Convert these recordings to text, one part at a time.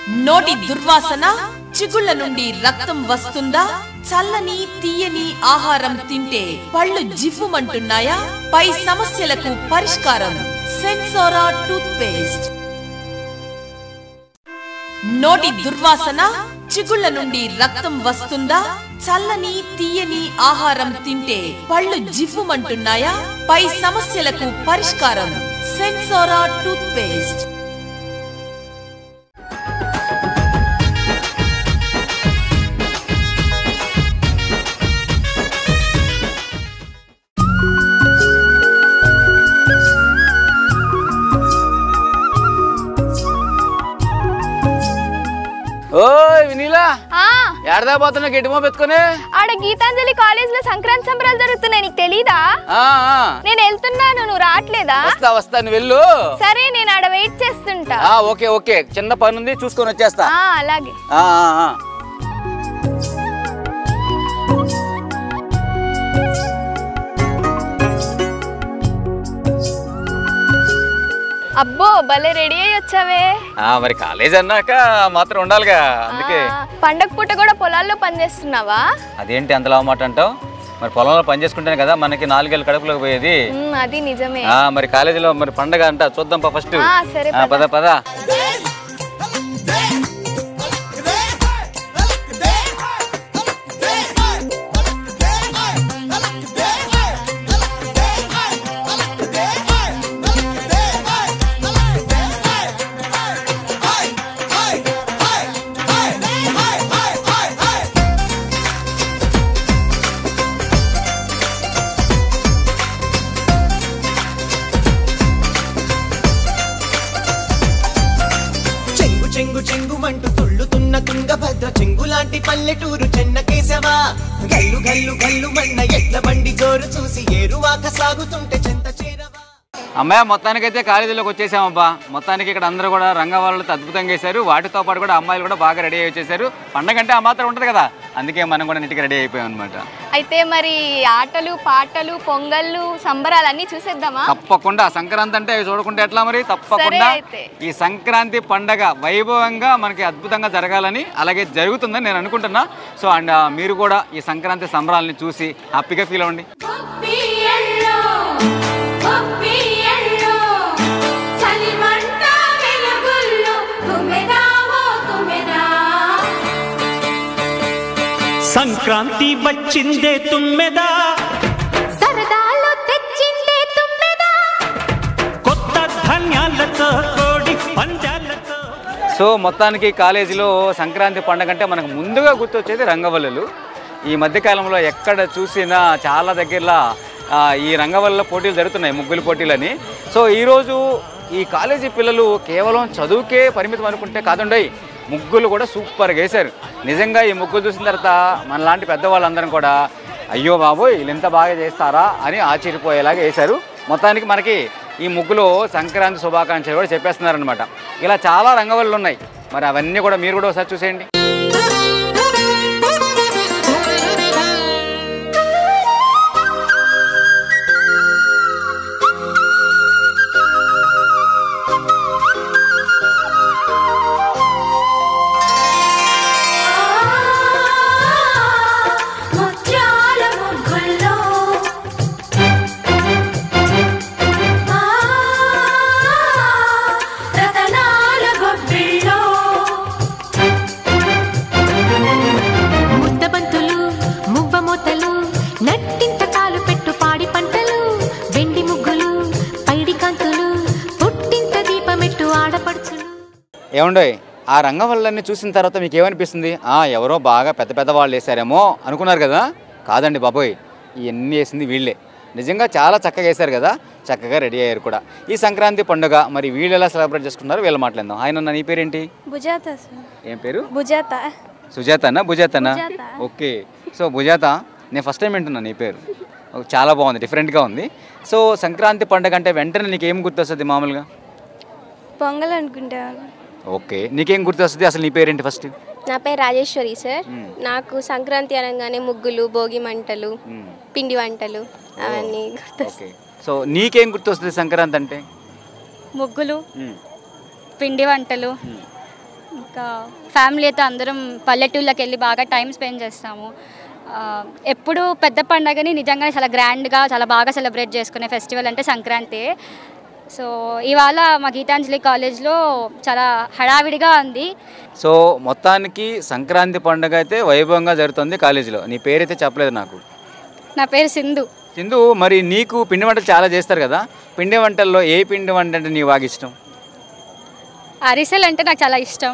నోటి దుర్వాసన, చిగుళ్ళ నుండి రక్తం వస్తుందా? చల్లని తీయని ఆహారం తింటే పళ్ళు జివ్వుమంటున్నాయా? పై సమస్యలకు పరిష్కారం సెన్సోరా టూత్ పేస్ట్. నోటి దుర్వాసన, చిగుళ్ళ నుండి రక్తం వస్తుందా? చల్లని తీయని ఆహారం తింటే పళ్ళు జివ్వుమంటున్నాయా? పై సమస్యలకు పరిష్కారం సెన్సోరా టూత్ పేస్ట్. ఓయ్ వినీలా, ఎడదా పోతున్నా గట్టిమో పెట్టుకుని? ఆడ గీతాంజలి కాలేజ్ లో సంక్రాంతి సంబరాలు జరుగుతున్నాయి, నీకు తెలీదా? నేను వెళ్తున్నాను, నువ్వు రావట్లేదా? వస్తా నువ్వు వెళ్ళు. సరే, నేను ఆడ వెయిట్ చేస్తుంటా. ఓకే ఓకే, చిన్న పని ఉంది, చూసుకొని వచ్చేస్తా. అలాగే. అబ్బో, భలే రెడీ అయ్యి వచ్చావే. మరి కాలేజ్ అన్నాక మాత్రం ఉండాలిగా, అందుకే. పండగ పూట కూడా పొలాల్లో పని చేస్తున్నావా? అదేంటి అంతలా మాట అంటావు? మరి పొలంలో పని చేసుకుంటేనే కదా మనకి 4 ఏళ్ళ కడుపులోకి పోయేది. అది నిజమే. మరి కాలేజీలో మరి పండగ అంట, చూద్దాం ఫస్ట్. సరే పద పద. చెంగుమంటూ తుళ్ళుతున్న తుంగభద్ర చెంగులాంటి పల్లెటూరు చెన్నకేశవా. గల్లు గల్లు గల్లు మన్న ఎడ్ల బండి జోరు చూసి ఏరువాక సాగుతుంటే చెంత చేరవా. అమ్మాయి, మొత్తానికైతే కాలేజీలోకి వచ్చేసామబ్బా. మొత్తానికి ఇక్కడ అందరూ కూడా రంగవల్లులతో అద్భుతంగా వేశారు. వాటితో పాటు కూడా అమ్మాయిలు కూడా బాగా రెడీ అయ్యి వచ్చేసారు. పండగ అంటే ఆ మాత్రం ఉంటుంది కదా, అందుకే మనం కూడా నీట్గా రెడీ అయిపోయాం అనమాట. అయితే మరి ఆటలు పాటలు పొంగళ్ళు సంబరాలు అన్ని చూసేద్దామా? తప్పకుండా. సంక్రాంతి అంటే అవి చూడకుండా ఎట్లా మరి? తప్పకుండా ఈ సంక్రాంతి పండగ వైభవంగా మనకి అద్భుతంగా జరగాలని, అలాగే జరుగుతుందని నేను అనుకుంటున్నా. సో అండ్ మీరు కూడా ఈ సంక్రాంతి సంబరాలని చూసి హ్యాపీగా ఫీల్ అవ్వండి. సంక్రాంతి వచ్చిందే తుమ్మెదా, సరదాలు తెచ్చిందే తుమ్మెదా, కొత్త ధాన్యాలతో కోడి పందాలతో. సో మొత్తానికి కాలేజీలో సంక్రాంతి పండుగ అంటే మనకు ముందుగా గుర్తొచ్చేది రంగవల్లులు. ఈ మధ్యకాలంలో ఎక్కడ చూసినా చాలా దగ్గరలో ఈ రంగవల్లుల పోటీలు జరుగుతున్నాయి, ముగ్గుల పోటీలని. సో ఈరోజు ఈ కాలేజీ పిల్లలు కేవలం చదువుకే పరిమితం అనుకుంటే కాదండి, ముగ్గులు కూడా సూపర్గా వేశారు. నిజంగా ఈ ముగ్గులు చూసిన తర్వాత మనలాంటి పెద్దవాళ్ళందరం కూడా అయ్యో బాబోయ్ వీళ్ళు ఎంత బాగా చేస్తారా అని ఆశ్చర్యపోయేలాగా వేశారు. మొత్తానికి మనకి ఈ ముగ్గులో సంక్రాంతి శుభాకాంక్షలు కూడా చెప్పేస్తున్నారనమాట. ఇలా చాలా రంగవల్లులు ఉన్నాయి, మరి అవన్నీ కూడా మీరు కూడా ఒకసారి చూసేయండి. ఏమండో ఆ రంగవల్లులన్నీ చూసిన తర్వాత మీకు ఏమనిపిస్తుంది? ఎవరో బాగా పెద్ద పెద్ద వాళ్ళు వేశారేమో అనుకున్నారు కదా. కాదండి బాబోయ్, ఇవన్నీ వేసింది వీళ్ళే. నిజంగా చాలా చక్కగా వేశారు కదా, చక్కగా రెడీ అయ్యారు కూడా. ఈ సంక్రాంతి పండుగ మరి వీళ్ళు ఎలా సెలబ్రేట్ చేసుకున్నారు వీళ్ళు మాట్లాడదాం. ఆయన నీ పేరేంటి? భుజాత. ఏం పేరు? భుజాత. సుజాతనా భుజాతనా? ఓకే. సో భుజాత, నేను ఫస్ట్ టైం వింటున్నాను నీ పేరు, చాలా బాగుంది, డిఫరెంట్గా ఉంది. సో సంక్రాంతి పండుగ అంటే వెంటనే నీకు ఏం గుర్తొస్తుంది మామూలుగా? పొంగల్ అనుకుంటా. ఓకే, నీకేం గుర్తొస్తుంది? అసలు నీ పేరేంటి ఫస్ట్? నా పేరు రాజేశ్వరి సార్. నాకు సంక్రాంతి అనగానే ముగ్గులు, భోగి మంటలు, పిండి వంటలు అవన్నీ గుర్తొస్తాయి. సో నీకేం గుర్తొస్తుంది సంక్రాంతి అంటే? ముగ్గులు, పిండి వంటలు, ఇంకా ఫ్యామిలీతో అందరం పల్లెటూళ్ళకి వెళ్ళి బాగా టైం స్పెండ్ చేస్తాము. ఎప్పుడు పెద్ద పండుగని నిజంగా చాలా గ్రాండ్గా చాలా బాగా సెలబ్రేట్ చేసుకునే ఫెస్టివల్ అంటే సంక్రాంతి. సో ఇవాళ మా గీతాంజలి కాలేజ్లో చాలా హడావిడిగా ఉంది. సో మొత్తానికి సంక్రాంతి పండుగ అయితే వైభవంగా జరుగుతుంది కాలేజీలో. నీ పేరైతే చెప్పలేదు నాకు. నా పేరు సింధు. సింధు, మరి నీకు పిండి వంటలు చాలా చేస్తారు కదా, పిండి వంటల్లో ఏ పిండి వంట అంటే నీకు బాగా ఇష్టం? అరిసెలు అంటే నాకు చాలా ఇష్టం.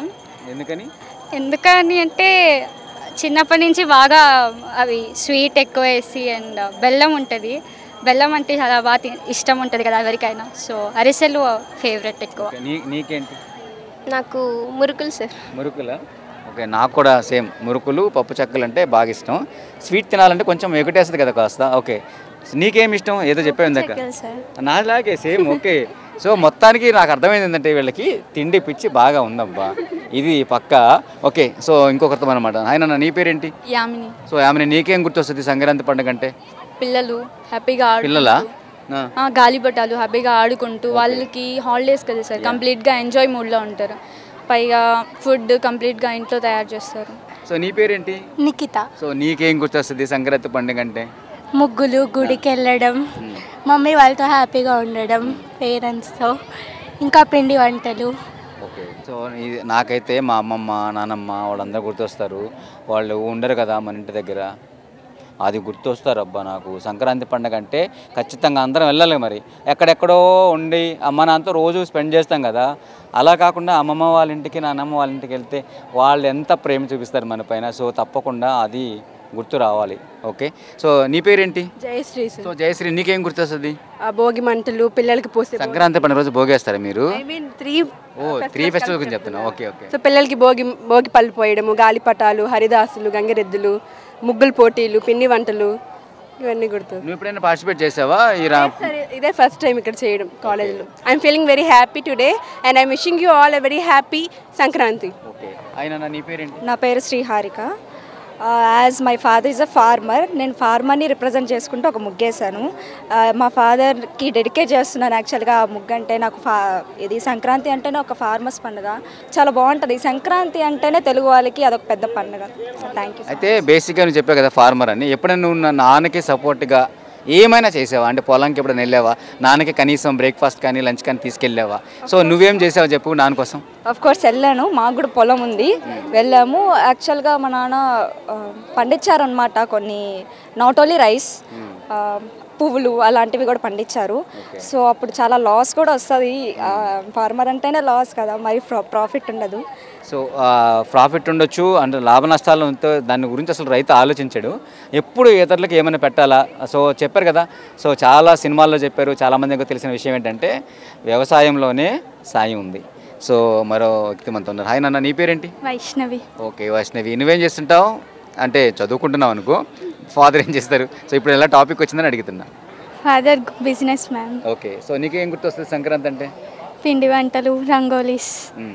ఎందుకని అంటే చిన్నప్పటి నుంచి బాగా అవి స్వీట్ ఎక్కువ వేసి అండ్ బెల్లం ఉంటుంది. బెల్లం అంటే చాలా బాగా ఇష్టం ఉంటుంది కదా ఎవరికైనా. సో అరిసెలు ఫేవరెట్ ఎక్కువ. నీకేంటి? నాకు మురుకులు సార్. మురుకులా? ఓకే, నాకు కూడా సేమ్ మురుకులు పప్పు చెక్కలు అంటే బాగా ఇష్టం. స్వీట్ తినాలంటే కొంచెం ఎగటేస్తుంది కదా కాస్త. ఓకే, నీకేమి ఇష్టం? ఏదో చెప్పావు ఇందాక. నాలాగే సేమ్. ఓకే, సో మొత్తానికి నాకు అర్థమైంది ఏంటంటే వీళ్ళకి తిండి పిచ్చి బాగా ఉందబ్బా, ఇది పక్క. ఓకే, సో ఇంకొకరితో అనమాట. ఆయన నీ పేరేంటి? యామిని. సో యామిని, నీకేం గుర్తొస్తుంది సంక్రాంతి పండుగ అంటే? పిల్లలు హ్యాపీగా పిల్లలా? గాలిపటాలు హ్యాపీగా ఆడుకుంటూ, వాళ్ళకి హాలిడేస్ కదా సార్, కంప్లీట్గా ఎంజాయ్ మూడ్లో ఉంటారు. పైగా ఫుడ్ కంప్లీట్గా ఇంట్లో తయారు చేస్తారు. సో నీ పేరేంటి? నిఖిత. సో నీకేం గుర్తొస్తుంది సంక్రాంతి పండుగ అంటే? ముగ్గులు, గుడికి వెళ్ళడం, మమ్మీ వాళ్ళతో హ్యాపీగా ఉండడం, పేరెంట్స్తో, ఇంకా పిండి వంటలు. ఓకే, సో నాకైతే మా అమ్మమ్మ నానమ్మ వాళ్ళందరూ గుర్తొస్తారు. వాళ్ళు ఉండరు కదా మన ఇంటి దగ్గర, అది గుర్తొస్తారు అబ్బా నాకు. సంక్రాంతి పండుగ అంటే ఖచ్చితంగా అందరం వెళ్ళాలి. మరి ఎక్కడెక్కడో ఉండి అమ్మ నాన్నతో రోజు స్పెండ్ చేస్తాం కదా, అలా కాకుండా అమ్మమ్మ వాళ్ళ ఇంటికి నాన్నమ్మ వాళ్ళ ఇంటికి వెళ్తే వాళ్ళు ఎంత ప్రేమ చూపిస్తారు మన పైన. సో తప్పకుండా అది గుర్తు రావాలి. ఓకే, సో నీ పేరేంటి? జయశ్రీ. సో జయశ్రీ, నీకేం గుర్తొస్తుంది? భోగి మంటలు, పిల్లలకి పోసే సంక్రాంతి పండుగ రోజు భోగేస్తారా మీరు? త్రీ ఫెస్టివల్ గురించి చెప్తున్నా. Okay okay. సో పిల్లలకి భోగి పళ్ళు పోయడము, గాలిపటాలు, హరిదాసులు, గంగిరెద్దులు, ముగ్గులు పోటీలు, పిండి వంటలు, ఇవన్నీ గుర్తు. నువ్వు ఎప్పుడైనా పార్టిసిపేట్ చేసావా? ఇదే ఫస్ట్ టైం ఇక్కడ చేయడం కాలేజ్లో. I'm feeling very happy today and I'm wishing you all a very happy Sankranti. Okay, అయినా నీ పేరేంటి? నా పేరు Sriharika. As my father is a farmer, నేను ఫార్మర్ని రిప్రజెంట్ చేసుకుంటూ ఒక ముగ్గేశాను. మా ఫాదర్కి డెడికేట్ చేస్తున్నాను. యాక్చువల్గా ఆ ముగ్గు అంటే నాకు ఇది సంక్రాంతి అంటేనే ఒక ఫార్మర్స్ పండుగ, చాలా బాగుంటుంది. సంక్రాంతి అంటేనే తెలుగు వాళ్ళకి అదొక పెద్ద పండుగ. Thank you. అయితే బేసిక్గా నువ్వు చెప్పావు కదా ఫార్మర్ అని, ఎప్పుడైనా నువ్వు నా నాన్నకి సపోర్ట్గా ఏమైనా చేసావా? అంటే పొలంకి ఎప్పుడైనా వెళ్ళావా? నాన్నకి కనీసం బ్రేక్ఫాస్ట్ కానీ లంచ్ కానీ తీసుకెళ్ళావా? సో నువ్వేం చేసావు చెప్పు నాన్న కోసం. ఆఫ్ కోర్స్ వెళ్ళాను, మాకు కూడా పొలం ఉంది, వెళ్ళాము. యాక్చువల్గా మా నాన్న పండించారనమాట కొన్ని, నాట్ ఓన్లీ రైస్, పువ్వులు అలాంటివి కూడా పండించారు. సో అప్పుడు చాలా లాస్ కూడా వస్తుంది. ఫార్మర్ అంటేనే లాస్ కదా, మరి ప్రాఫిట్ ఉండదు. సో ప్రాఫిట్ ఉండొచ్చు అంటే లాభ నష్టాలు, దాని గురించి అసలు రైతు ఆలోచించాడు. ఎప్పుడు ఇతరులకు ఏమైనా పెట్టాలా? సో చెప్పారు కదా, సో చాలా సినిమాల్లో చెప్పారు. చాలామందికి తెలిసిన విషయం ఏంటంటే వ్యవసాయంలోనే సాయం ఉంది. సో మరో వ్యక్తి మనతో ఉన్నారు. హాయ్ నాన్న, నీ పేరేంటి? వైష్ణవి. ఓకే వైష్ణవి, నువ్వేం చేస్తుంటావు? అంటే చదువుకుంటున్నావు అనుకో, ఫాదర్ ఏం చేస్తారు? సో ఇప్పుడు ఎలా టాపిక్ వచ్చిందని అడుగుతున్నా. Father businessman. Okay, so నీకేం గుర్తొస్తుంది సంక్రాంతి అంటే? పిండి వంటలు, రంగోలీస్,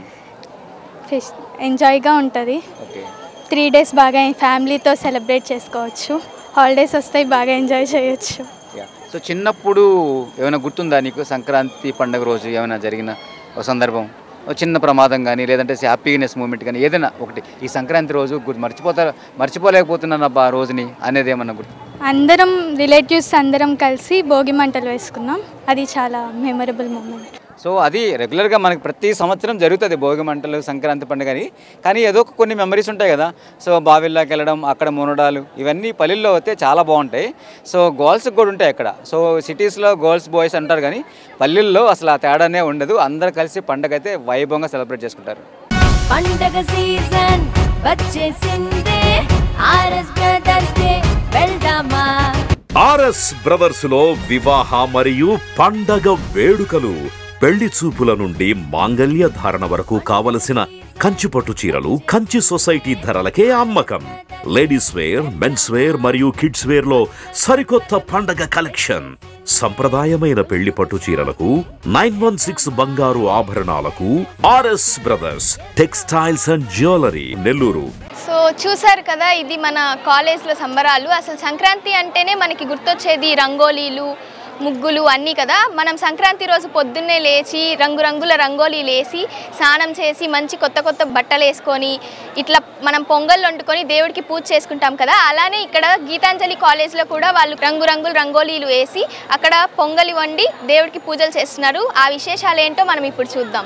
ఎంజాయ్గా ఉంటుంది. 3 days బాగా ఫ్యామిలీతో సెలబ్రేట్ చేసుకోవచ్చు. హాలిడేస్ వస్తాయి, బాగా ఎంజాయ్ చేయొచ్చు. సో చిన్నప్పుడు ఏమైనా గుర్తుందా నీకు సంక్రాంతి పండుగ రోజు ఏమైనా జరిగిన ఒక సందర్భం, ఒక చిన్న ప్రమాదం కానీ లేదంటే హ్యాపీనెస్ మూమెంట్ కానీ ఏదైనా ఒకటి, ఈ సంక్రాంతి రోజు మర్చిపోలేకపోతున్నాను అబ్బా ఆ రోజుని అనేది ఏమన్నా గుర్తు? అందరం రిలేటివ్స్ అందరం కలిసి భోగి మంటలు వేసుకున్నాం, అది చాలా మెమరబుల్ మూమెంట్. సో అది రెగ్యులర్గా మనకి ప్రతి సంవత్సరం జరుగుతుంది భోగి మంటలు, సంక్రాంతి పండుగని. కానీ ఏదో కొన్ని మెమరీస్ ఉంటాయి కదా. సో బావిల్లోకి వెళ్ళడం, అక్కడ మునడాలు, ఇవన్నీ పల్లెల్లో అయితే చాలా బాగుంటాయి. సో గర్ల్స్కి కూడా ఉంటాయి అక్కడ. సో సిటీస్లో గర్ల్స్ బాయ్స్ అంటారు కానీ పల్లెల్లో అసలు ఆ తేడానే ఉండదు. అందరు కలిసి పండుగ అయితే వైభవంగా సెలబ్రేట్ చేసుకుంటారు. పండగ సీజన్ వచ్చేసిందే, ఆర్ఎస్ బ్రదర్స్ డే వెళ్దామా? ఆర్ఎస్ బ్రదర్స్ లో వివాహ మరియు పండగ వేడుకలు, పెళ్లి చూపుల నుండి మాంగళ్య ధారణ వరకు కావలసిన కంచిపట్టు చీరలు కంచి సొసైటీ ధరలకే అమ్మకం. లేడీస్ వేర్, మెన్స్ వేర్ మరియు కిడ్స్ వేర్ లో సరికొత్త పండగ కలెక్షన్. సంప్రదాయమైన పెళ్లి పట్టు చీరలకు 916 బంగారు ఆభరణాలకు RS brothers textiles and jewellery, Nellore. So చూసారు కదా, ఇది మన కాలేజ్లో సంబరాలు. అసలు సంక్రాంతి అంటేనే మనకి గుర్తొచ్చేది రంగోలీలు, ముగ్గులు అన్నీ కదా. మనం సంక్రాంతి రోజు పొద్దున్నే లేచి రంగురంగుల రంగోలీలు వేసి స్నానం చేసి మంచి కొత్త కొత్త బట్టలు వేసుకొని ఇట్లా మనం పొంగల్ వండుకొని దేవుడికి పూజ చేసుకుంటాం కదా. అలానే ఇక్కడ గీతాంజలి కాలేజ్లో కూడా వాళ్ళు రంగురంగుల రంగోలీలు వేసి అక్కడ పొంగలి వండి దేవుడికి పూజలు చేస్తున్నారు. ఆ విశేషాలు ఏంటో మనం ఇప్పుడు చూద్దాం.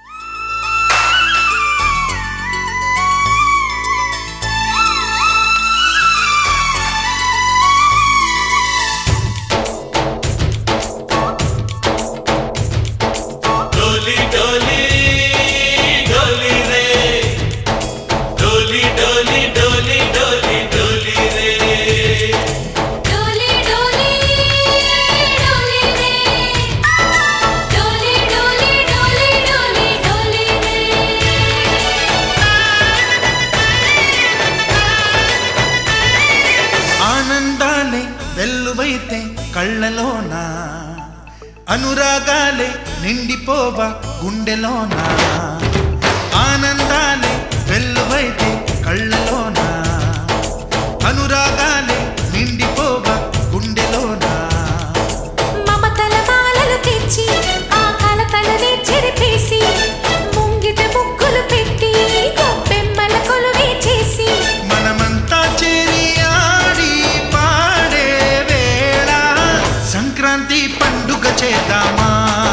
కళ్ళలోనా అనురాగాలే నిండిపోవా గుండెలోనా ఆనందాలే వెల్లువైతే కళ్ళలోనా అనురాగాలే నిండిపోవా గుండెలోనా మమతల మాలలు తెచ్చి ఆ కలతలని చెరిపేసి ముంగిట ముగ్గులు పెట్టి గొప్పెమ్మల కొలువే చేసి మనమంతా చేరి ఆడి పాడే వేళ సంక్రాంతి పండుగ చేద్దామా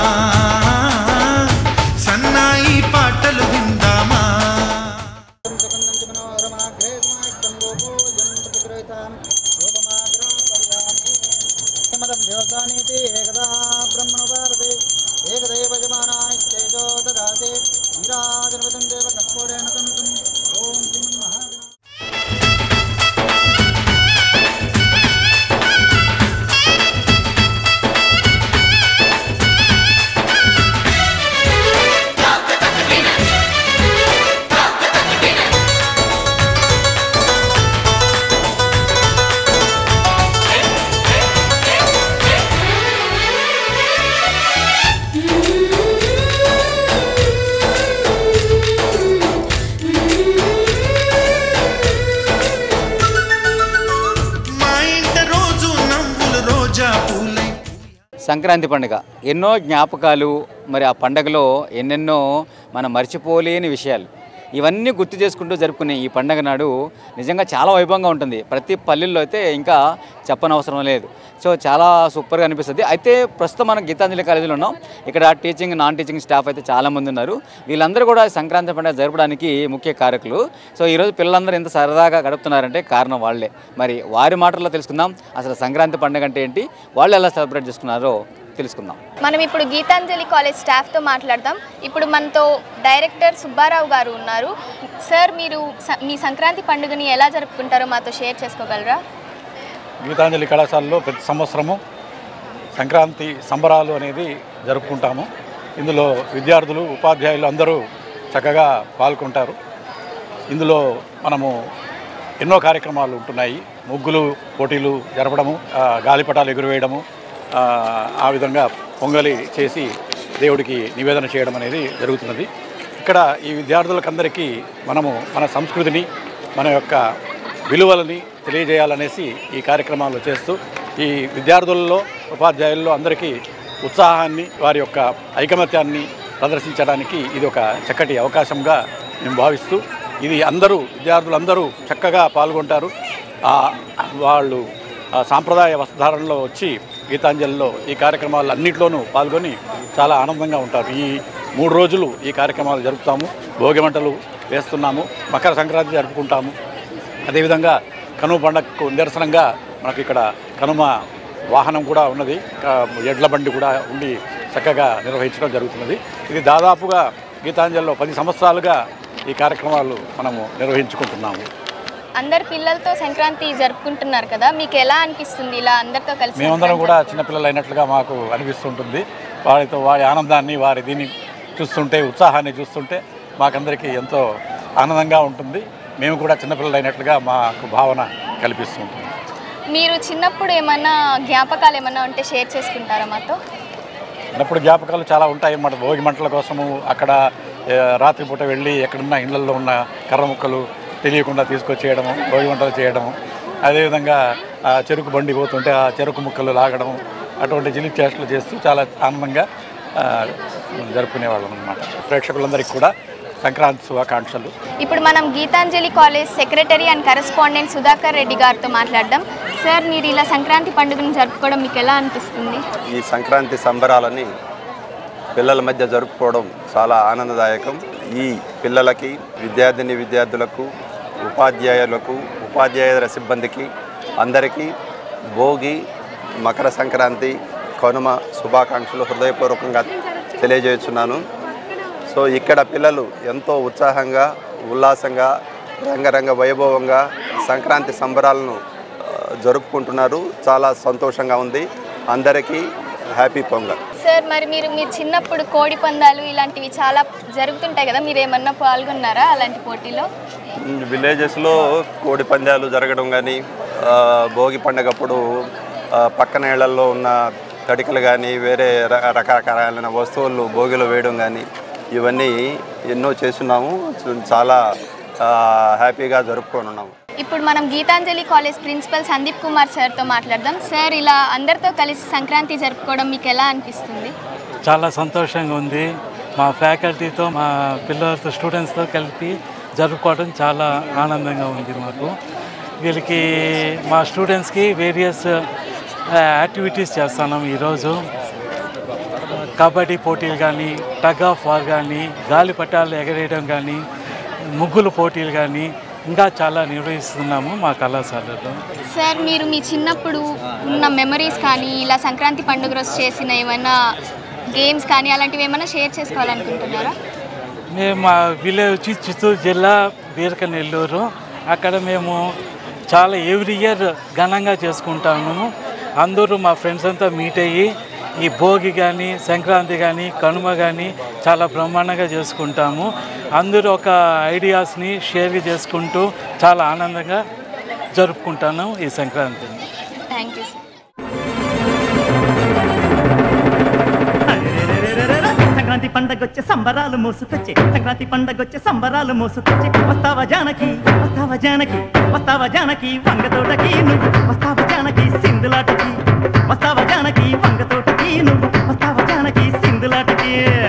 సన్నాయి పాటలు విందామా సంక్రాంతి పండుగ ఎన్నో జ్ఞాపకాలు, మరి ఆ పండుగలో ఎన్నెన్నో మనం మర్చిపోలేని విషయాలు ఇవన్నీ గుర్తు చేసుకుంటూ జరుపుకునే ఈ పండుగ నాడు నిజంగా చాలా వైభవంగా ఉంటుంది. ప్రతి పల్లెల్లో అయితే ఇంకా చెప్పనవసరం లేదు. సో చాలా సూపర్గా అనిపిస్తుంది. అయితే ప్రస్తుతం మనం గీతాంజలి కాలేజీలో ఉన్నాం. ఇక్కడ టీచింగ్ నాన్ టీచింగ్ స్టాఫ్ అయితే చాలామంది ఉన్నారు. వీళ్ళందరూ కూడా సంక్రాంతి పండుగ జరపడానికి ముఖ్య కారకులు. సో ఈరోజు పిల్లలందరూ ఎంత సరదాగా గడుపుతున్నారంటే కారణం వాళ్ళే. మరి వారి మాటల్లో తెలుసుకుందాం అసలు సంక్రాంతి పండుగ అంటే ఏంటి, వాళ్ళు ఎలా సెలబ్రేట్ చేసుకున్నారో తెలుసుకుందాం. మనం ఇప్పుడు గీతాంజలి కాలేజ్ స్టాఫ్తో మాట్లాడదాం. ఇప్పుడు మనతో డైరెక్టర్ సుబ్బారావు గారు ఉన్నారు. సార్, మీరు మీ సంక్రాంతి పండుగని ఎలా జరుపుకుంటారో మాతో షేర్ చేసుకోగలరా? గీతాంజలి కళాశాలలో ప్రతి సంవత్సరము సంక్రాంతి సంబరాలు అనేది జరుపుకుంటాము. ఇందులో విద్యార్థులు, ఉపాధ్యాయులు అందరూ చక్కగా పాల్గొంటారు. ఇందులో మనము ఎన్నో కార్యక్రమాలు ఉంటున్నాయి. ముగ్గులు పోటీలు జరపడము, గాలిపటాలు ఎగురవేయడము, ఆ విధంగా పొంగలి చేసి దేవుడికి నివేదన చేయడం అనేది జరుగుతున్నది. ఇక్కడ ఈ విద్యార్థులకందరికీ మనము మన సంస్కృతిని, మన యొక్క విలువలని తెలియజేయాలనేసి ఈ కార్యక్రమాలు చేస్తూ ఈ విద్యార్థులలో, ఉపాధ్యాయుల్లో అందరికీ ఉత్సాహాన్ని, వారి యొక్క ఐకమత్యాన్ని ప్రదర్శించడానికి ఇది ఒక చక్కటి అవకాశంగా మేము భావిస్తూ, ఇది విద్యార్థులందరూ చక్కగా పాల్గొంటారు. వాళ్ళు సాంప్రదాయ వస్త్రధారణలో వచ్చి గీతాంజలిలో ఈ కార్యక్రమాలు అన్నింటిలోనూ పాల్గొని చాలా ఆనందంగా ఉంటారు. ఈ 3 రోజులు ఈ కార్యక్రమాలు జరుపుతాము. భోగి మంటలు వేస్తున్నాము, మకర సంక్రాంతి జరుపుకుంటాము. అదేవిధంగా కనుమ పండుగకు నిదర్శనంగా మనకు ఇక్కడ కనుమ వాహనం కూడా ఉన్నది, ఎడ్ల బండి కూడా ఉండి చక్కగా నిర్వహించడం జరుగుతున్నది. ఇది దాదాపుగా గీతాంజలిలో 10 సంవత్సరాలుగా ఈ కార్యక్రమాలు మనము నిర్వహించుకుంటున్నాము. అందరు పిల్లలతో సంక్రాంతి జరుపుకుంటున్నారు కదా, మీకు ఎలా అనిపిస్తుంది ఇలా అందరితో కలిసి? మేమందరం కూడా చిన్నపిల్లలు అయినట్లుగా మాకు అనిపిస్తుంటుంది. వారి ఆనందాన్ని, వారి దీన్ని చూస్తుంటే, ఉత్సాహాన్ని చూస్తుంటే మాకందరికీ ఎంతో ఆనందంగా ఉంటుంది. మేము కూడా చిన్నపిల్లలు అయినట్లుగా మాకు భావన కల్పిస్తుంటుంది. మీరు చిన్నప్పుడు ఏమన్నా జ్ఞాపకాలు ఏమన్నా ఉంటే షేర్ చేసుకుంటారా మాతో? చిన్నప్పుడు జ్ఞాపకాలు చాలా ఉంటాయి అన్నమాట. భోగి మంటల కోసము అక్కడ రాత్రిపూట వెళ్ళి ఎక్కడున్న ఇళ్లలో ఉన్న కర్ర ముక్కలు తెలియకుండా తీసుకొచ్చేయడము, భోగి వంటలు చేయడము, అదేవిధంగా చెరుకు బండి పోతుంటే ఆ చెరుకు ముక్కలు లాగడం, అటువంటి జిలిపి చేష్టలు చేస్తూ చాలా ఆనందంగా జరుపుకునేవాళ్ళం అన్నమాట. ప్రేక్షకులందరికీ కూడా సంక్రాంతి శుభాకాంక్షలు. ఇప్పుడు మనం Geethanjali college secretary and correspondent Sudhakar Reddy గారితో మాట్లాడదాం. సార్, మీరు ఇలా సంక్రాంతి పండుగను జరుపుకోవడం మీకు ఎలా అనిపిస్తుంది? ఈ సంక్రాంతి సంబరాలని పిల్లల మధ్య జరుపుకోవడం చాలా ఆనందదాయకం. ఈ పిల్లలకి, విద్యార్థులకు, ఉపాధ్యాయులకు, ఉపాధ్యాయుల సిబ్బందికి అందరికీ భోగి, మకర సంక్రాంతి, కనుమ శుభాకాంక్షలు హృదయపూర్వకంగా తెలియజేస్తున్నాను. సో ఇక్కడ పిల్లలు ఎంతో ఉత్సాహంగా, ఉల్లాసంగా, రంగరంగ వైభవంగా సంక్రాంతి సంబరాలను జరుపుకుంటున్నారు. చాలా సంతోషంగా ఉంది. అందరికీ హ్యాపీ పొంగల్. సార్, మరి మీరు చిన్నప్పుడు కోడి పందాలు ఇలాంటివి చాలా జరుగుతుంటాయి కదా, మీరు ఏమన్నా పాల్గొన్నారా అలాంటి పోటీలో? విలేజెస్లో కోడి పందాలు జరగడం కానీ, భోగి పండుగప్పుడు పక్కన ఇళ్లలో ఉన్న తడికలు కానీ, వేరే రకరకాలైన వస్తువులు భోగిలో వేయడం కానీ, ఇవన్నీ ఎన్నో చేస్తున్నాము. చాలా హ్యాపీగా జరుపుకొని. ఇప్పుడు మనం గీతాంజలి కాలేజ్ ప్రిన్సిపల్ సందీప్ కుమార్ సార్తో మాట్లాడదాం. సార్, ఇలా అందరితో కలిసి సంక్రాంతి జరుపుకోవడం మీకు ఎలా అనిపిస్తుంది? చాలా సంతోషంగా ఉంది. మా ఫ్యాకల్టీతో, మా పిల్లలతో, స్టూడెంట్స్తో కలిపి జరుపుకోవడం చాలా ఆనందంగా ఉంది మాకు. వీళ్ళకి, మా స్టూడెంట్స్కి వేరియస్ యాక్టివిటీస్ చేస్తున్నాం. ఈరోజు కబడ్డీ పోటీలు కానీ, టగ్ ఆఫ్ వార్ కానీ, గాలిపటాలు ఎగరేయడం కానీ, ముగ్గులు పోటీలు కానీ ఇంకా చాలా నిర్వహిస్తున్నాము మా కళాశాలలో. సార్, మీరు మీ చిన్నప్పుడు ఉన్న మెమరీస్ కానీ, ఇలా సంక్రాంతి పండుగ రోజు చేసిన ఏమైనా గేమ్స్ కానీ అలాంటివి ఏమైనా షేర్ చేసుకోవాలనుకుంటున్నారా? మేము మా విలేజ్ చిత్తూరు జిల్లా వీరకనెల్లూరు. అక్కడ మేము చాలా ఎవ్రీ ఇయర్ ఘనంగా చేసుకుంటాము. అందరూ మా ఫ్రెండ్స్ అంతా మీట్ అయ్యి ఈ భోగి కానీ, సంక్రాంతి కానీ, కనుమ కానీ చాలా బ్రహ్మాండంగా చేసుకుంటాము. అందరూ ఒక ఐడియాస్ని షేర్ చేసుకుంటూ చాలా ఆనందంగా జరుపుకుంటాను ఈ సంక్రాంతిని. Thank you. సంక్రాంతి పండగొచ్చే సంబరాలు మోసుకొచ్చే, సంక్రాంతి పండగొచ్చే సంబరాలు మోసుకొచ్చే. వస్తావా జానకి, వస్తావా జానకి, వస్తావా జానకి వంగతోటకి, నువ్వు వస్తావా జానకి సింధులాటకి, వస్తావా జానకి వంగతోటకి, నువ్వు వస్తావా జానకి సింధులాటకి.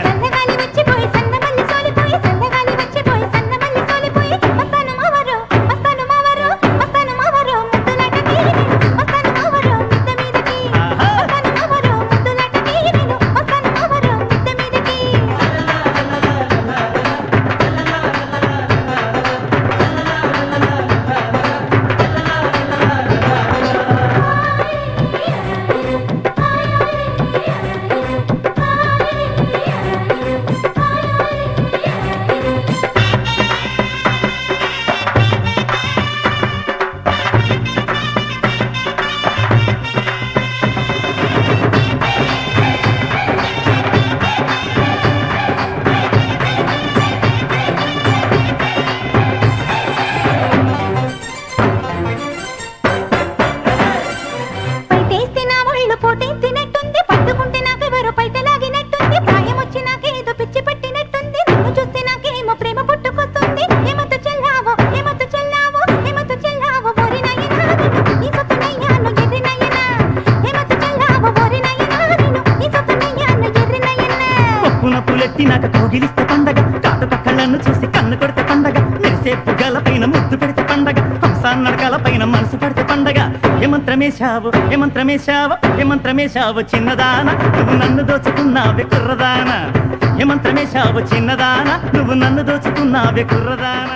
నాకు కోగిలిస్తే పండగ, కాటు పక్కలను చూసి కన్ను కొడితే పండగ, మెరిసే పుగ్గల పైన ముద్దు పెడితే పండగ, హంసాన్నడకల పైన మనసు పెడితే పండగ. ఏమంత్రమేశావు, ఏమంత్రమేశావు, ఏమంత్రమేశావు చిన్నదాన, నువ్వు నన్ను దోచుకున్నావే కుర్రదాన. ఏమంత్రమేశావు చిన్నదాన, నువ్వు నన్ను దోచుకున్నావే కుర్రదాన.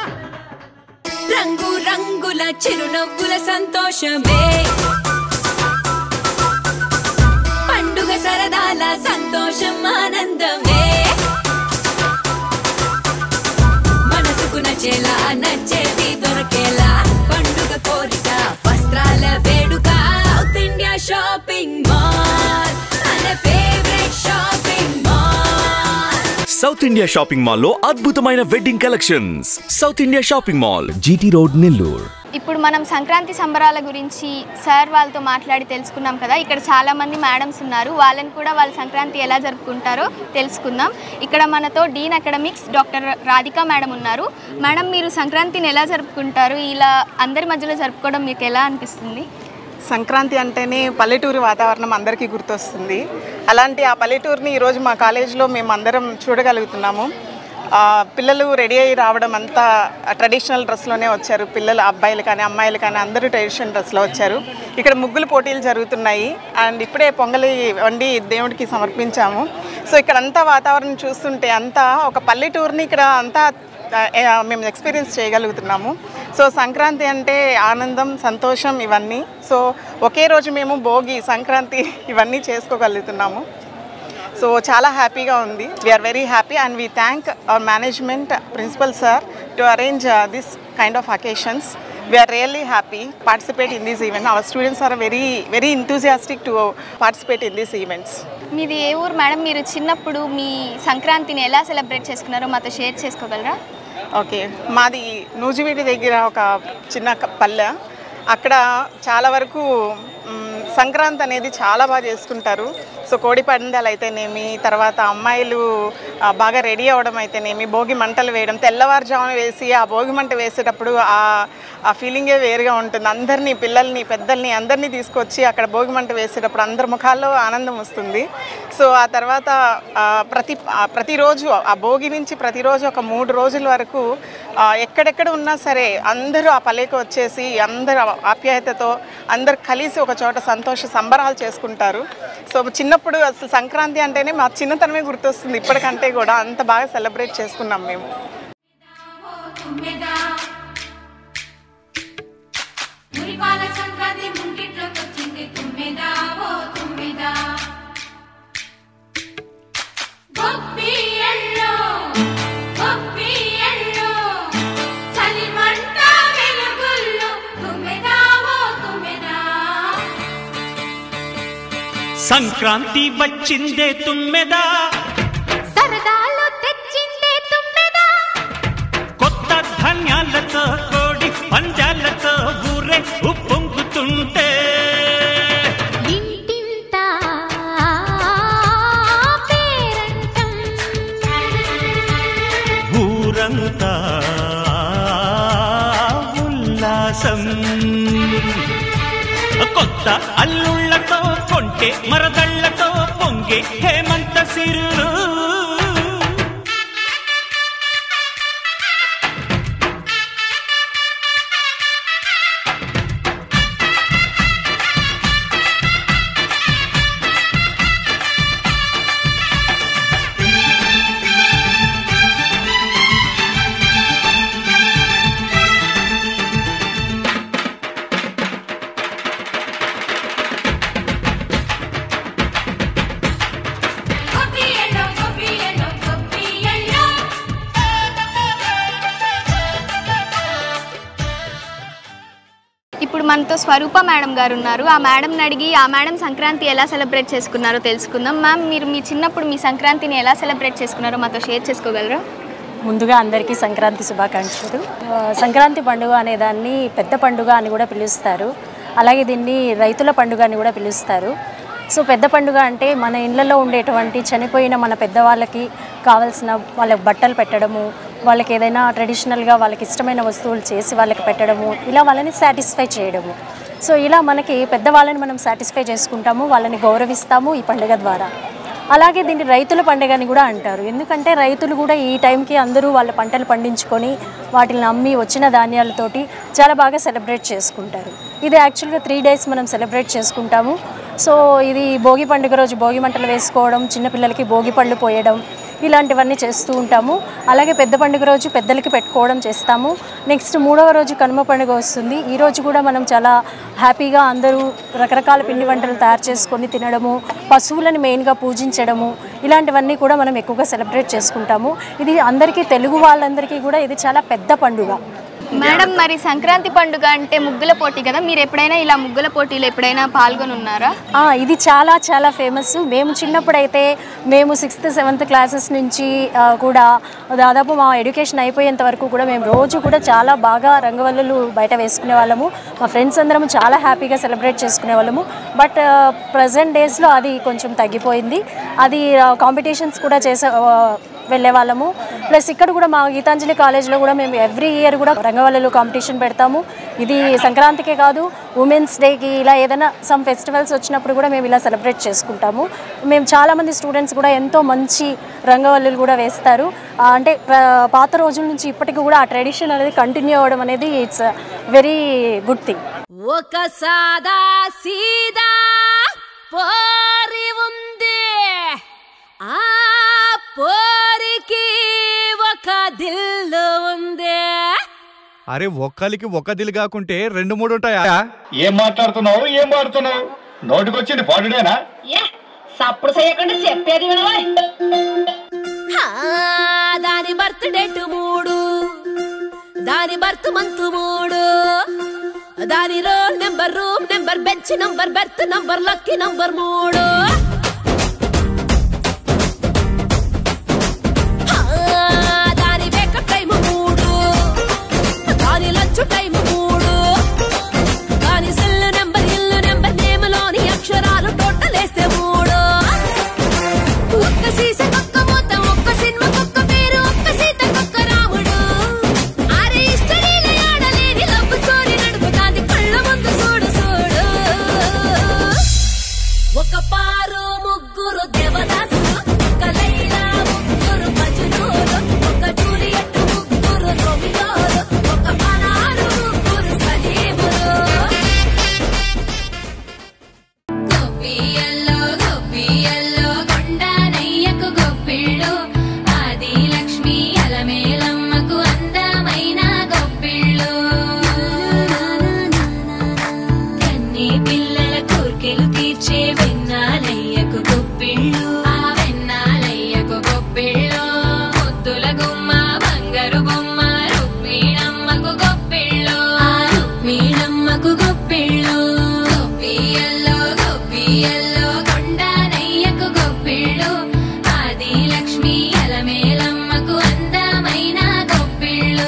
రంగు రంగుల చిరునవ్వుల సంతోషమే, పండుగ సరదాల సంతోషం ఆనందమే, మనసుకు నచ్చేలా నచ్చేది దొరకేలా పండుగ కోరిక వస్త్రాల వేడుక. సౌత్ ఇండియా షాపింగ్ మాల్ మన favourite shopping mall. South India shopping mall లో అద్భుతమైన wedding collections. South India shopping mall, GT road, Nellore. ఇప్పుడు మనం సంక్రాంతి సంబరాల గురించి సార్ వాళ్ళతో మాట్లాడి తెలుసుకున్నాం కదా. ఇక్కడ చాలా మంది మేడమ్స్ ఉన్నారు, వాళ్ళని కూడా వాళ్ళ సంక్రాంతి ఎలా జరుపుకుంటారో తెలుసుకుందాం. ఇక్కడ మనతో dean academics doctor Radhika madam ఉన్నారు. మేడం, మీరు సంక్రాంతిని ఎలా జరుపుకుంటారు? ఇలా అందరి మధ్యలో జరుపుకోవడం మీకు ఎలా అనిపిస్తుంది? సంక్రాంతి అంటేనే పల్లెటూరు వాతావరణం అందరికీ గుర్తొస్తుంది. అలాంటి ఆ పల్లెటూరుని ఈరోజు మా కాలేజీలో మేము అందరం చూడగలుగుతున్నాము. పిల్లలు రెడీ అయ్యి రావడం అంతా ట్రెడిషనల్ డ్రెస్లోనే వచ్చారు. పిల్లలు అబ్బాయిలు కానీ అమ్మాయిలు కానీ అందరూ ట్రెడిషనల్ డ్రెస్లో వచ్చారు. ఇక్కడ ముగ్గులు పోటీలు జరుగుతున్నాయి. అండ్ ఇప్పుడే పొంగలి వండి దేవుడికి సమర్పించాము. సో ఇక్కడ అంతా వాతావరణం చూస్తుంటే అంతా ఒక పల్లెటూరుని ఇక్కడ అంతా మేము ఎక్స్పీరియన్స్ చేయగలుగుతున్నాము. సో సంక్రాంతి అంటే ఆనందం, సంతోషం ఇవన్నీ. సో ఒకే రోజు మేము భోగి, సంక్రాంతి ఇవన్నీ చేసుకోగలుగుతున్నాము. సో చాలా హ్యాపీగా ఉంది. We are very happy and we thank our management, principal sir to arrange this kind of occasions. We are really happy participate in this event. Our students are very enthusiastic to participate in this events. మీది ఏ ఊరు madam? మీరు చిన్నప్పుడు మీ సంక్రాంతిని ఎలా celebrate చేసుకున్నారో మాతో share చేసుకోగలరా? Okay, మాది నూజివీడి దగ్గర ఒక చిన్న పల్లె. అక్కడ చాలా వరకు సంక్రాంతి అనేది చాలా బాగా చేసుకుంటారు. సో కోడి పందాలు అయితేనేమి, తర్వాత అమ్మాయిలు బాగా రెడీ అవ్వడం అయితేనేమి, భోగి మంటలు వేయడం, తెల్లవారుజామున వేసి ఆ భోగి మంట వేసేటప్పుడు ఆ ఫీలింగే వేరుగా ఉంటుంది. అందరినీ, పిల్లల్ని, పెద్దల్ని అందరినీ తీసుకొచ్చి అక్కడ భోగి మంట వేసేటప్పుడు అందరి ముఖాల్లో ఆనందం వస్తుంది. సో ఆ తర్వాత ప్రతిరోజు ఆ భోగి నుంచి ప్రతిరోజు ఒక 3 రోజుల వరకు ఎక్కడెక్కడ ఉన్నా సరే అందరూ ఆ పల్లెకు వచ్చేసి అందరూ ఆప్యాయతతో అందరు కలిసి ఒక చోట సంతోష సంబరాలు చేసుకుంటారు. సో చిన్నప్పుడు అసలు సంక్రాంతి అంటేనే మా చిన్నతనమే గుర్తొస్తుంది. ఇప్పటికంటే కూడా అంత బాగా సెలబ్రేట్ చేసుకున్నాం మేము. సంక్రాంతి వచ్చిందే తుమ్మెదా, సరదాలు తెచ్చిందే తుమ్మెదా, కొత్త ధాన్యాలతో కోడి పంజాలతో ఊరే ఉప్పొంగుతుంటే ఇంటింటా పేరంటం, ఊరంతా ఉల్లాసం. కొత్త అల్లుళ్లతో కొంటే మరదళ్లతో పొంగే హేమంత సిరులు. ఇప్పుడు మనతో స్వరూప మేడం గారు ఉన్నారు. ఆ మేడంని అడిగి ఆ మేడం సంక్రాంతి ఎలా సెలబ్రేట్ చేసుకున్నారో తెలుసుకుందాం. మ్యామ్, మీరు మీ చిన్నప్పుడు మీ సంక్రాంతిని ఎలా సెలబ్రేట్ చేసుకున్నారో మాతో షేర్ చేసుకోగలరా? ముందుగా అందరికీ సంక్రాంతి శుభాకాంక్షలు. సంక్రాంతి పండుగ అనేదాన్ని పెద్ద పండుగ అని కూడా పిలుస్తారు. అలాగే దీన్ని రైతుల పండుగ అని కూడా పిలుస్తారు. సో పెద్ద పండుగ అంటే మన ఇళ్ళల్లో ఉండేటువంటి చనిపోయిన మన పెద్దవాళ్ళకి కావాల్సిన వాళ్ళకి బట్టలు పెట్టడము, వాళ్ళకి ఏదైనా ట్రెడిషనల్గా వాళ్ళకి ఇష్టమైన వస్తువులు చేసి వాళ్ళకి పెట్టడము, ఇలా వాళ్ళని సాటిస్ఫై చేయడము. సో ఇలా మనకి పెద్దవాళ్ళని మనం సాటిస్ఫై చేసుకుంటాము, వాళ్ళని గౌరవిస్తాము ఈ పండుగ ద్వారా. అలాగే దీన్ని రైతుల పండుగ అని కూడా అంటారు. ఎందుకంటే రైతులు కూడా ఈ టైంకి అందరూ వాళ్ళ పంటలు పండించుకొని వాటిని అమ్మి వచ్చిన ధాన్యాలతోటి చాలా బాగా సెలబ్రేట్ చేసుకుంటారు. ఇది యాక్చువల్గా 3 days మనం సెలబ్రేట్ చేసుకుంటాము. సో ఇది భోగి పండుగ రోజు భోగి మంటలు వేసుకోవడం, చిన్నపిల్లలకి భోగి పళ్ళు పోయడం, ఇలాంటివన్నీ చేస్తూ ఉంటాము. అలాగే పెద్ద పండుగ రోజు పెద్దలకి పెట్టుకోవడం చేస్తాము. నెక్స్ట్ 3వ రోజు కనుమ పండుగ వస్తుంది. ఈ రోజు కూడా మనం చాలా హ్యాపీగా అందరూ రకరకాల పిండి వంటలు తయారు చేసుకొని తినడము, పశువులను మెయిన్గా పూజించడము, ఇలాంటివన్నీ కూడా మనం ఎక్కువగా సెలబ్రేట్ చేసుకుంటాము. ఇది అందరికీ, తెలుగు వాళ్ళందరికీ కూడా ఇది చాలా పెద్ద పండుగ. మేడం, మరి సంక్రాంతి పండుగ అంటే ముగ్గుల పోటీ కదా, మీరు ఎప్పుడైనా ఇలా ముగ్గుల పోటీలో ఎప్పుడైనా పాల్గొని ఉన్నారా? ఇది చాలా చాలా ఫేమస్. మేము చిన్నప్పుడైతే మేము 6th 7th క్లాసెస్ నుంచి కూడా దాదాపు మా ఎడ్యుకేషన్ అయిపోయేంత వరకు కూడా మేము రోజు కూడా చాలా బాగా రంగవల్లులు బయట వేసుకునే వాళ్ళము. మా ఫ్రెండ్స్ అందరం చాలా హ్యాపీగా సెలబ్రేట్ చేసుకునే వాళ్ళము. బట్ ప్రజెంట్ డేస్లో అది కొంచెం తగ్గిపోయింది. అది కాంపిటీషన్స్ కూడా వెళ్ళే వాళ్ళము. ప్లస్ ఇక్కడ కూడా మా గీతాంజలి కాలేజ్లో కూడా మేము ఎవ్రీ ఇయర్ కూడా రంగవల్లులు కాంపిటీషన్ పెడతాము. ఇది సంక్రాంతికే కాదు, ఉమెన్స్ డేకి ఇలా ఏదైనా సమ్ ఫెస్టివల్స్ వచ్చినప్పుడు కూడా మేము ఇలా సెలబ్రేట్ చేసుకుంటాము. మేము చాలామంది స్టూడెంట్స్ కూడా ఎంతో మంచి రంగవల్లులు కూడా వేస్తారు. అంటే పాత రోజుల నుంచి ఇప్పటికి కూడా ఆ ట్రెడిషన్ అనేది కంటిన్యూ అవ్వడం అనేది ఇట్స్ వెరీ గుడ్ థింగ్. ఒక సాదా సీదా పోరి ఉంది, ఆ పోరికి ఒక దిల్లు ఉంది. అరే ఒక్కలికి ఒక దిల్ కాకుంటే 2-3 ఉంటాయా? ఏం మాట్లాడుతున్నావు? నోటికొచ్చింది పాడుడేనా? సప్పుడు చేయకుండా చెప్పేది వినవా? దాని బర్త్ డేట్ 3, దాని బర్త్ మంత్ 3, దాని roll number, room number, bench number, berth number, lucky number 3. దాని వేకప్ టైం 3, దాని లంచ్ టైం 3, దాని సెల్ నెంబర్, ఇల్లు నెంబర్, నేమలోని అక్షరాలు టోటల్ వేస్తే 3. ఒక్క సీసకొక్క మూత, ఒక్క సినిమాకొక్క పేరు, ఒక్క సీతకొక్క రాముడు. అరే హిస్టరీలో ఆడలేని లవ్ స్టోరీ నడుపుతాంది కళ్ళ ముందు చూడు చూడు. ఒక పారు ముగ్గురు దేవదాసులు, ఒక లైలా ముగ్గురు మజనూలు, ఒక జూలియట్ ముగ్గురు రోమియోలు, ఒక పనారు ముగ్గురు సలీములు. గొప్పియల్లో కొండనయ్యకు గొప్పిళ్ళు, ఆది లక్ష్మి అలమేలమ్మకు అందమైన గొప్పిళ్ళు. కన్ని పిల్లల కోర్కెలు తీర్చే వెన్నాలయ్యకు గొప్పిళ్ళు, ఆ వెన్నాలయ్యకు గొప్పిళ్ళు. ముద్దుల గుమ్మ బంగారు బొమ్మ రుక్మిణమ్మకు గొప్పిళ్ళు, ఆ రుక్మిణమ్మకు గొప్పిళ్ళు. గొప్పియల్లో కొండనయ్యకు గొప్పిళ్ళు, ఆది లక్ష్మి అలమేలమ్మకు అందమైన గొప్పిళ్ళు.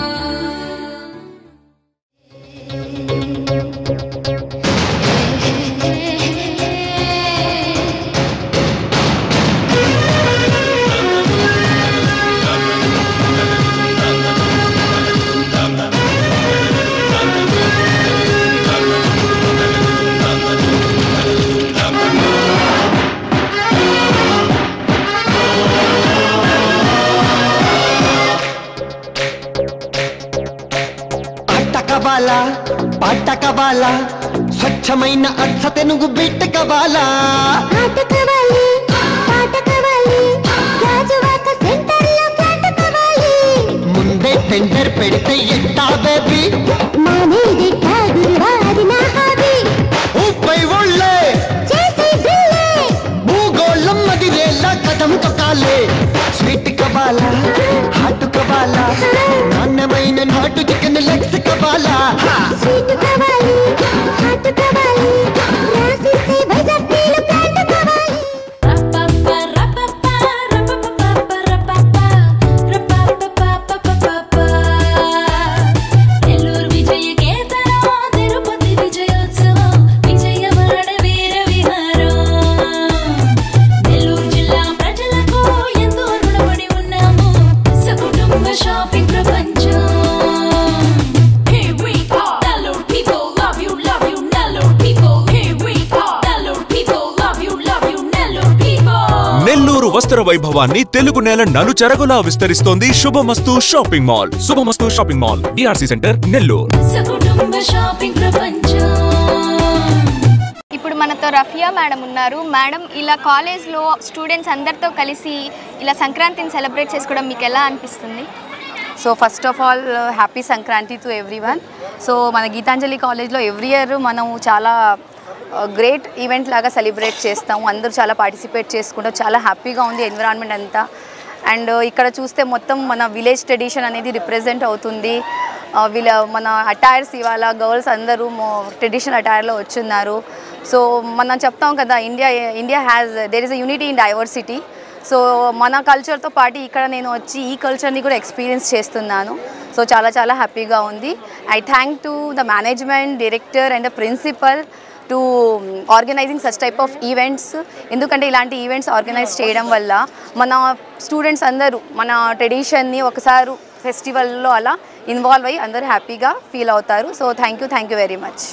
పాటకబాల స్వచ్ఛమైన అర్థ తెనుగు బిట్టకబాల. ముందే టెండర్ పెడితే ఎట్టా బేబీ, ఊపై ఒళ్ళే భూగోళం మదిరేలా కథం తొక్కాలే. స్వీట్ కబాల, హాట్ కబాల, నాణ్యమైన నాటు చికెన్ లెగ్స్ కబాల. నెల్లూరు విజయ కేతనం, తిరుపతి విజయోత్సవం, విజయవాడ వీర విహారం. నెల్లూరు జిల్లా ప్రజలకు ఎంతో రుణపడి ఉన్నాము, సకుటుంబ షాపింగ్ ప్రపంచం. Here we are, Nellore people love you, Nellore people. Here we are, Nellore people love you, Nellore people. Nellore వస్త్ర వైభవాన్ని తెలుగు నేల నలుచెరగులా విస్తరిస్తోంది Subhamasthu shopping mall. Subhamasthu shopping mall, DRC centre, Nellore. సకుటుంబ షాపింగ్ ప్రపంచం. ఇప్పుడు మనతో రఫియా మేడం ఉన్నారు. మేడం, ఇలా కాలేజ్లో స్టూడెంట్స్ అందరితో కలిసి ఇలా సంక్రాంతిని సెలబ్రేట్ చేసుకోవడం మీకు ఎలా అనిపిస్తుంది? So first of all happy Sankranti to everyone. So మన గీతాంజలి కాలేజ్లో ఎవ్రీ ఇయర్ మనం చాలా గ్రేట్ ఈవెంట్ లాగా సెలబ్రేట్ చేస్తాము. అందరూ చాలా పార్టిసిపేట్ చేసుకుంటాం. చాలా హ్యాపీగా ఉంది ఎన్విరాన్మెంట్ అంతా. అండ్ ఇక్కడ చూస్తే మొత్తం మన విలేజ్ ట్రెడిషన్ అనేది రిప్రజెంట్ అవుతుంది. మన అటైర్స్ ఇవాళ గర్ల్స్ అందరూ ట్రెడిషనల్ అటైర్లో వచ్చున్నారు. సో మనం చెప్తాం కదా, India there is a unity in diversity. So మన కల్చర్తో పాటు ఇక్కడ నేను వచ్చి ఈ కల్చర్ని కూడా ఎక్స్పీరియన్స్ చేస్తున్నాను. సో చాలా చాలా హ్యాపీగా ఉంది. I thank to the management, director and the principal to organizing such type of events. ఎందుకంటే ఇలాంటి ఈవెంట్స్ ఆర్గనైజ్ చేయడం వల్ల మన స్టూడెంట్స్ అందరూ మన ట్రెడిషన్ని ఒకసారి ఫెస్టివల్లో అలా ఇన్వాల్వ్ అయ్యి అందరూ హ్యాపీగా ఫీల్ అవుతారు. So thank you very much.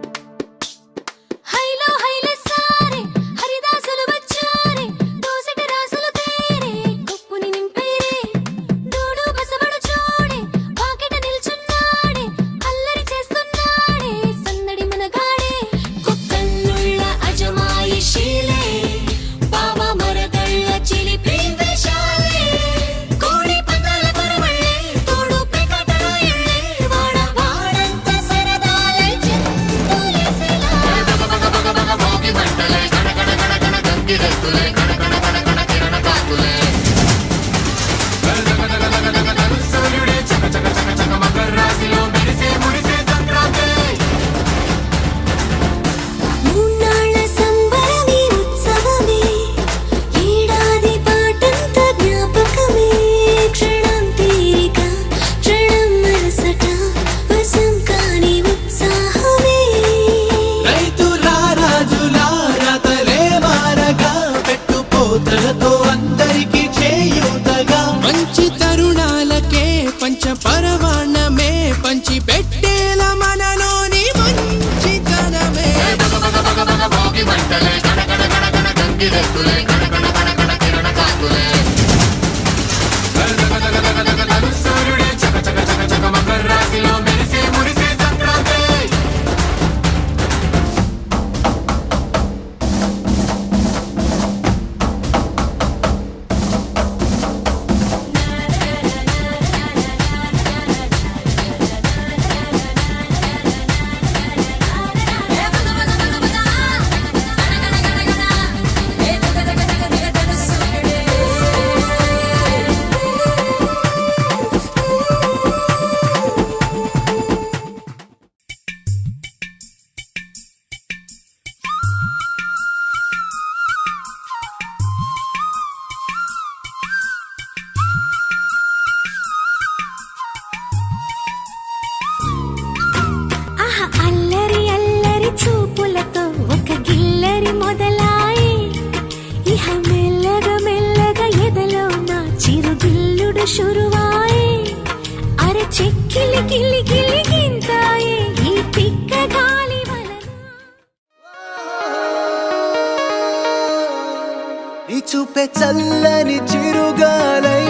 చూపే చల్లని చిరుగాలై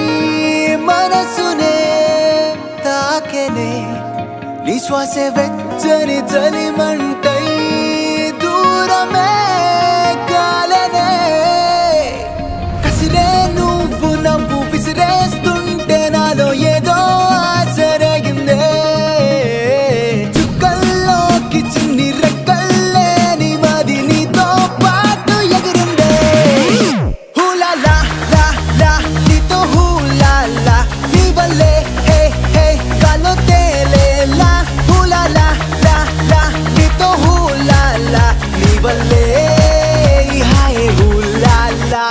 మనసునే తాకెనే నీ శ్వాసే వెచ్చని చలిమంటై దూరమే కాలనే కసిరే నువ్వు నవ్వు విసిరేస్తుంటే నాలో ఏదో ఆసరగిందే చుక్కల్లోకి చిన్ని రెక్కల్లే నీ మది నీతో పాటు ఎగిరిందే హూలాలా లా లా నీతో హూలాలా నీ వల్లే హే హే గాల్లో తేలేలా హూలాలా లా లా నీతో హూలాలా నీ వల్లే హాయ్ హూలాలా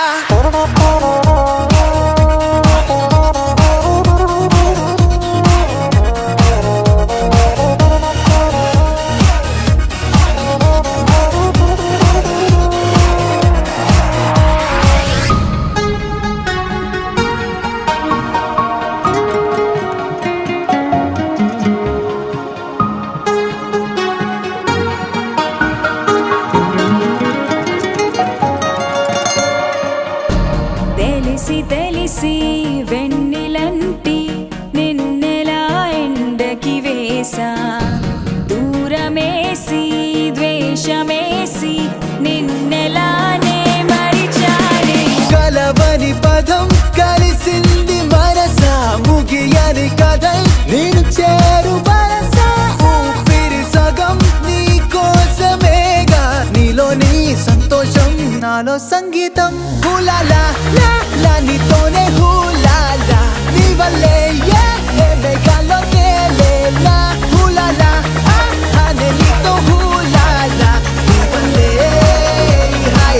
తెలిసి తెలిసి వెన్నెలంటి నిన్నెలా ఎండకి వేసా దూరమేసి ద్వేషమేసి నిన్నెలానే మరిచానే కలవని పదం కలిసింది మనసా ముగియని కథై నేను చేరు వరసా ఊపిరి సగం నీ కోసమేగా నీలో నీ సంతోషం నాలో సంగీతం హూలాలా లా లా నీతోనే హూలాలా నీ వల్లే ఏ మేఘాల్లో తేలేలా హూలాలా అనే నీతో హూలాలా నీ వల్లే హాయ్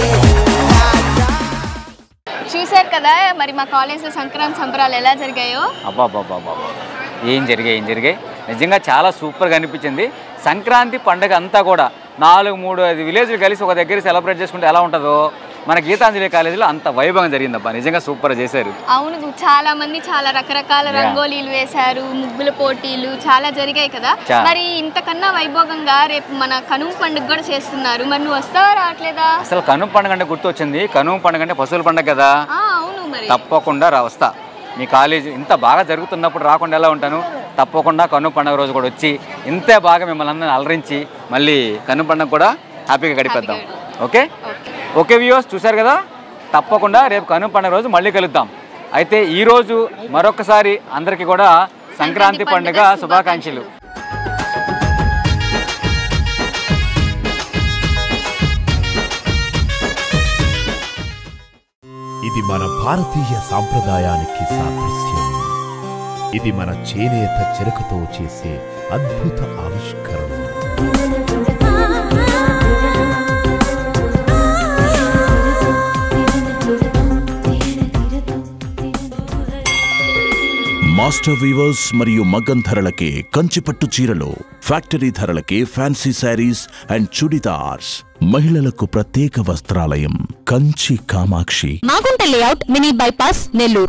చూశారు కదా మరి మా కాలేజ్లో సంక్రాంతి సంబరాలు ఎలా జరిగాయో. అబ్బాబ్బాబ్బా ఏం జరిగాయి నిజంగా చాలా సూపర్గా అనిపించింది. సంక్రాంతి పండుగ అంతా కూడా 4-3-5 విలేజ్లు కలిసి ఒక దగ్గర సెలబ్రేట్ చేసుకుంటే ఎలా ఉంటుందో మన గీతాంజలి కాలేజీలో అంత వైభవంగా జరిగిందబ్బా. నిజంగా సూపర్ చేశారు. అవును, చాలా మంది చాలా రకరకాల రంగోలీలు వేశారు, ముగ్గుల పోటీలు చాలా జరిగాయి కదా. మరి ఇంతకన్నా వైభవంగా రేపు మన కనుమ పండుగ కూడా చేస్తున్నారు. మరి నువ్వు వస్తావా రావట్లేదా? అసలు కనుమ పండుగ అంటే గుర్తొచ్చింది. కనుమ పండుగ అంటే పశువుల పండుగ కదా. అవును, మరి తప్పకుండా వస్తా. మీ కాలేజీ ఇంత బాగా జరుగుతున్నప్పుడు రాకుండా ఎలా ఉంటాను? తప్పకుండా కనుమ పండుగ రోజు కూడా వచ్చి ఇంతే బాగా మిమ్మల్ని అందరిని అలరించి మళ్ళీ కనుమ పండుగ కూడా హ్యాపీగా గడిపేద్దాం. ఓకే ఓకే వ్యూవర్స్, చూశారు కదా. తప్పకుండా రేపు కనుమ పండుగ రోజు మళ్ళీ కలుద్దాం. అయితే ఈరోజు మరొకసారి అందరికీ కూడా సంక్రాంతి పండుగ శుభాకాంక్షలు. ఇది మన భారతీయ సాంప్రదాయానికి సాదృశ్యం. ఇది మన చేనేత చెరకుతో చేసే అద్భుత ఆవిష్కరణ. మాస్టర్ వీవర్స్ మరియు మగ్గం ధరలకే కంచిపట్టు చీరలు, ఫ్యాక్టరీ ధరలకే ఫ్యాన్సీ శారీస్ అండ్ చుడిదార్స్. మహిళలకు ప్రత్యేక వస్త్రాలయం Kanchi Kamakshi. Magunta layout, mini bypass, Nellore.